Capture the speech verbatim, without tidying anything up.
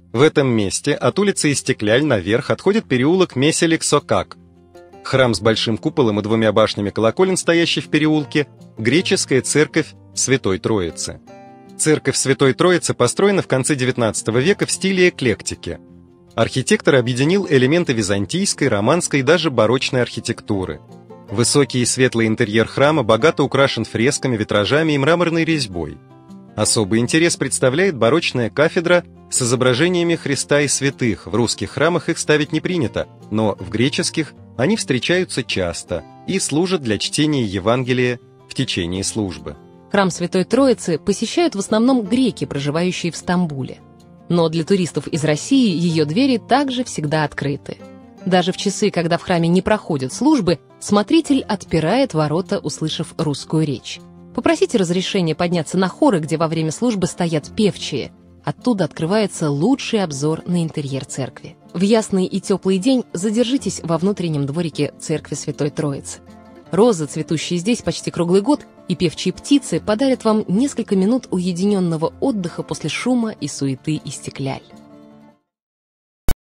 В этом месте от улицы Истекляль наверх отходит переулок Меселик-Сокак. Храм с большим куполом и двумя башнями колоколен, стоящий в переулке, греческая церковь Святой Троицы. Церковь Святой Троицы построена в конце девятнадцатого века в стиле эклектики. Архитектор объединил элементы византийской, романской и даже барочной архитектуры. Высокий и светлый интерьер храма богато украшен фресками, витражами и мраморной резьбой. Особый интерес представляет барочная кафедра с изображениями Христа и святых. В русских храмах их ставить не принято, но в греческих они встречаются часто и служат для чтения Евангелия в течение службы. Храм Святой Троицы посещают в основном греки, проживающие в Стамбуле. Но для туристов из России ее двери также всегда открыты. Даже в часы, когда в храме не проходят службы, смотритель отпирает ворота, услышав русскую речь. Попросите разрешения подняться на хоры, где во время службы стоят певчие. Оттуда открывается лучший обзор на интерьер церкви. В ясный и теплый день задержитесь во внутреннем дворике церкви Святой Троицы. Розы, цветущие здесь почти круглый год, и певчие птицы подарят вам несколько минут уединенного отдыха после шума и суеты Истекляль.